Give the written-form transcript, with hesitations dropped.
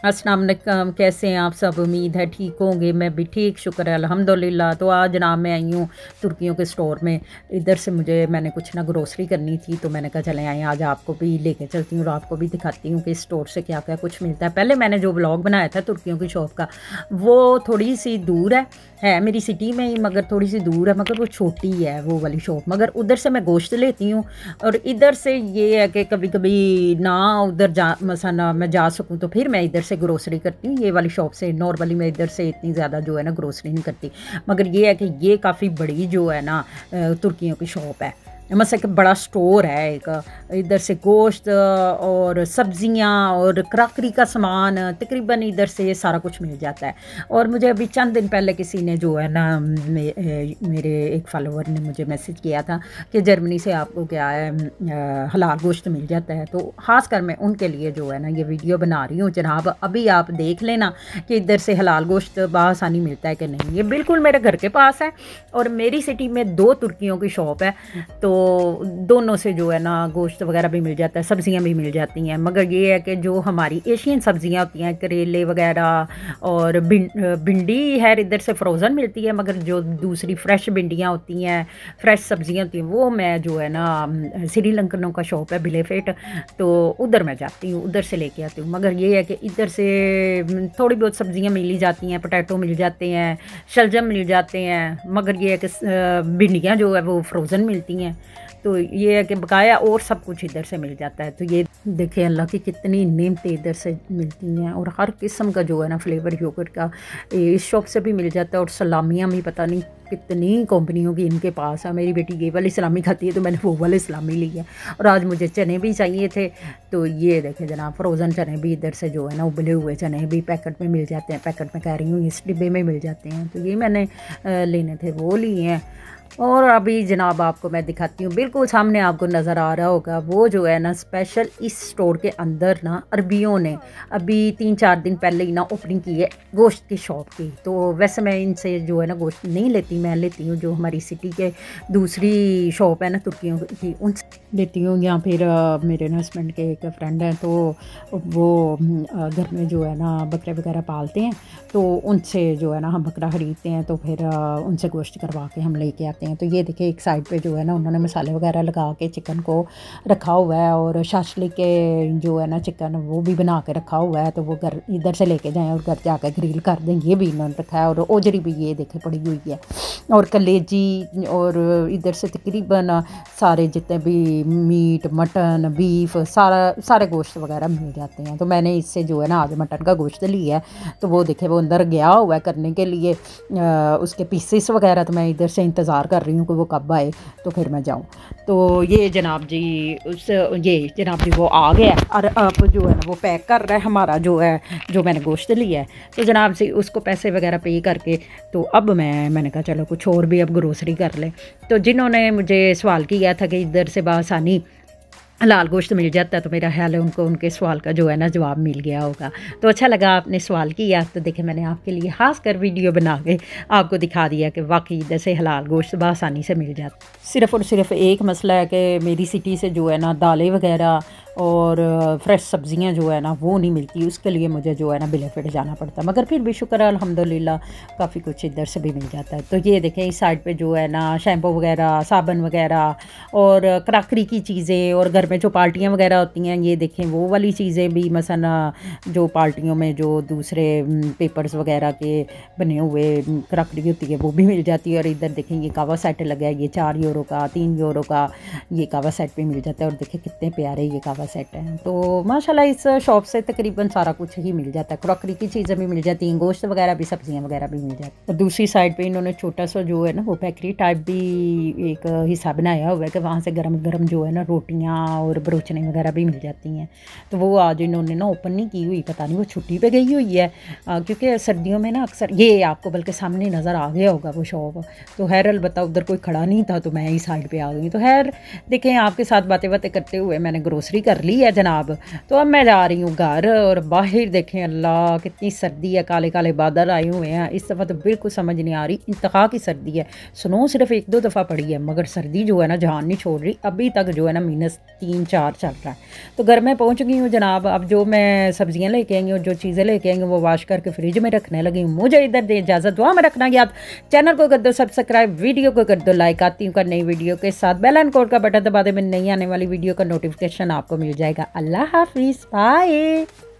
अस्सलाम वालेकुम, कैसे हैं आप सब। उम्मीद है ठीक होंगे। मैं भी ठीक, शुक्र है अल्हम्दुलिल्लाह। तो आज जनाब मैं आई हूँ तुर्कियों के स्टोर में। इधर से मैंने कुछ ना ग्रोसरी करनी थी, तो मैंने कहा चले आए आज आपको भी लेके चलती हूँ और आपको भी दिखाती हूँ कि स्टोर से क्या क्या कुछ मिलता है। पहले मैंने जो व्लॉग बनाया था तुर्कियों की शॉप का, वो थोड़ी सी दूर है मेरी सिटी में ही, मगर थोड़ी सी दूर है, मगर वो छोटी है वो वाली शॉप। मगर उधर से मैं गोश्त लेती हूँ और इधर से ये है कि कभी कभी ना उधर जा मसाला मैं जा सकूँ तो फिर मैं इधर से ग्रोसरी करती हूँ। ये वाली शॉप से नॉर्मली मैं इधर से इतनी ज़्यादा जो है ना ग्रोसरी नहीं करती। मगर ये है कि ये काफ़ी बड़ी जो है ना तुर्कियों की शॉप है। मतलब एक बड़ा स्टोर है एक। इधर से गोश्त और सब्जियां और क्रॉकरी का सामान तकरीबन इधर से ये सारा कुछ मिल जाता है। और मुझे अभी चंद दिन पहले किसी ने जो है ना मेरे एक फॉलोवर ने मुझे मैसेज किया था कि जर्मनी से आपको क्या है हलाल गोश्त मिल जाता है। तो ख़ास कर मैं उनके लिए जो है ना ये वीडियो बना रही हूँ जनाब। अभी आप देख लेना कि इधर से हलाल गोश्त बआसानी मिलता है कि नहीं। ये बिल्कुल मेरे घर के पास है और मेरी सिटी में 2 तुर्कियों की शॉप है, तो दोनों से जो है ना गोश्त वगैरह भी मिल जाता है, सब्जियां भी मिल जाती हैं। मगर ये है कि जो हमारी एशियन सब्जियां होती हैं, करेले वगैरह और भिंडी है इधर से फ्रोज़न मिलती है, मगर जो दूसरी फ्रेश भिंडियां होती हैं, फ्रेश सब्जियां होती हैं, वो मैं जो है ना श्रीलंकनों का शॉप है बिलेफेट, तो उधर मैं जाती हूँ, उधर से लेके आती हूँ। मगर ये है कि इधर से थोड़ी बहुत सब्जियां मिल ही जाती हैं, पोटैटो मिल जाते हैं, शलजम मिल जाते हैं, मगर ये है कि भिंडियाँ जो है वो फ्रोज़न मिलती हैं। तो ये है कि बकाया और सब कुछ इधर से मिल जाता है। तो ये देखें अल्लाह की कितनी नेमतें इधर से मिलती हैं। और हर किस्म का जो है ना फ्लेवर योगर्ट का इस शॉप से भी मिल जाता है। और सलामियाँ भी पता नहीं कितनी कंपनियों की इनके पास है। मेरी बेटी ये वाली सलामी खाती है तो मैंने वो वाली सलामी ली है। और आज मुझे चने भी चाहिए थे, तो ये देखें जनाब फ्रोज़न चने भी इधर से जो है ना उबले हुए चने भी पैकेट में मिल जाते हैं। पैकेट में कह रही हूँ इस डिब्बे में मिल जाते हैं, तो ये मैंने लेने थे वो लिए हैं। और अभी जनाब आपको मैं दिखाती हूँ, बिल्कुल सामने आपको नज़र आ रहा होगा वो जो है ना स्पेशल इस स्टोर के अंदर ना अरबियों ने अभी 3-4 दिन पहले ही ना ओपनिंग की है गोश्त की शॉप की। तो वैसे मैं इनसे जो है ना गोश्त नहीं लेती, मैं लेती हूँ जो हमारी सिटी के दूसरी शॉप है ना तुर्कियों की, उनसे लेती हूँ। या फिर मेरे ना हस्बैंड के एक फ्रेंड हैं, तो वो घर में जो है ना बकरे वगैरह पालते हैं, तो उनसे जो है ना हम बकरा ख़रीदते हैं, तो फिर उनसे गोश्त करवा के हम लेके आते हैं। तो ये देखिए एक साइड पे जो है ना उन्होंने मसाले वगैरह लगा के चिकन को रखा हुआ है, और शाशलिक के जो है ना चिकन वो भी बना के रखा हुआ है। तो वो घर इधर से लेके जाएं और घर जाकर ग्रिल कर दें, ये भी इन्होंने रखा है। और ओजरी भी ये देखे पड़ी हुई है, और कलेजी, और इधर से तकरीबन सारे जितने भी मीट मटन बीफ सारे गोश्त वगैरह मिल जाते हैं। तो मैंने इससे जो है ना आज मटन का गोश्त लिया है, तो वो देखे वो अंदर गया हुआ है करने के लिए उसके पीसेस वगैरह। तो मैं इधर से इंतज़ार कर रही हूँ कि वो कब आए तो फिर मैं जाऊँ। तो ये जनाब जी वो आ गया और अब जो है ना वो पैक कर रहा है हमारा जो है जो मैंने गोश्त लिया है। तो जनाब जी उसको पैसे वगैरह पे करके तो अब मैंने कहा चलो कुछ और भी अब ग्रोसरी कर ले। तो जिन्होंने मुझे सवाल किया था कि इधर से बआसानी हलाल गोश्त मिल जाता है, तो मेरा ख्याल है उनको उनके सवाल का जो है ना जवाब मिल गया होगा। तो अच्छा लगा आपने सवाल किया, तो देखे मैंने आपके लिए खास कर वीडियो बना के आपको दिखा दिया कि वाकई इधर से हलाल गोश्त बआसानी से मिल जाता। सिर्फ़ और सिर्फ एक मसला है कि मेरी सिटी से जो है ना दालें वगैरह और फ्रेश सब्जियां जो है ना वो नहीं मिलती, उसके लिए मुझे जो है ना बिलेफिट जाना पड़ता। मगर फिर भी शुक्र है अल्हम्दुलिल्लाह काफ़ी कुछ इधर से भी मिल जाता है। तो ये देखें इस साइड पे जो है ना शैम्पू वगैरह साबुन वगैरह और क्रॉकरी की चीज़ें, और घर में जो पार्टियां वगैरह होती हैं ये देखें वो वाली चीज़ें भी, मसलन जो पार्टियों में जो दूसरे पेपर्स वगैरह के बने हुए क्रॉकरी होती है वो भी मिल जाती है। और इधर देखें ये कावा सेट लगा है, ये 4 यूरो का 3 यूरो का ये कावा सेट भी मिल जाता है। और देखें कितने प्यारे ये कावा सेट है। तो माशाल्लाह इस शॉप से तकरीबन सारा कुछ ही मिल जाता है, क्रॉकरी की चीज़ें भी मिल जाती हैं, गोश्त वगैरह भी, सब्जियां वगैरह भी मिल जाती हैं। और दूसरी साइड पे इन्होंने छोटा सा जो है ना वो बेकरी टाइप भी एक हिस्सा बनाया हुआ है कि वहाँ से गरम गरम जो है ना रोटियाँ और ब्रोचने वगैरह भी मिल जाती हैं। तो वो आज इन्होंने ना ओपन नहीं की हुई, पता नहीं वो छुट्टी पे गई हुई है, क्योंकि सर्दियों में ना अक्सर ये आपको बल्कि सामने नज़र आ गया होगा वो शॉप। तो खैर अलबत्ता उधर कोई खड़ा नहीं था तो मैं ही साइड पर आ गई। तो खैर देखें आपके साथ बातें करते हुए मैंने ग्रोसरी कर ली है जनाब। तो अब मैं जा रही हूँ घर, और बाहर देखें अल्लाह कितनी सर्दी है, काले काले बादल आए हुए हैं। इस दफ़ा तो बिल्कुल समझ नहीं आ रही, इंतहा की सर्दी है। स्नो सिर्फ 1-2 दफ़ा पड़ी है, मगर सर्दी जो है ना जान नहीं छोड़ रही। अभी तक जो है ना -3-4 चल रहा है। तो घर में पहुँच गई हूँ जनाब। अब जो मैं सब्जियाँ लेके आई हूँ, जो चीज़ें लेके आई हूँ, वो वाश करके फ्रिज में रखने लगी हूँ। मुझे इधर दे इजाज़त, दुआ में रखना याद। चैनल को कर दो सब्सक्राइब, वीडियो को कर दो लाइक। आती हूँ नई वीडियो के साथ। बेल आइकन कोड का बटन दबा दे, में नई आने वाली वीडियो का नोटिफिकेशन आपको मिल जाएगा। अल्लाह हाफिज़, बाय।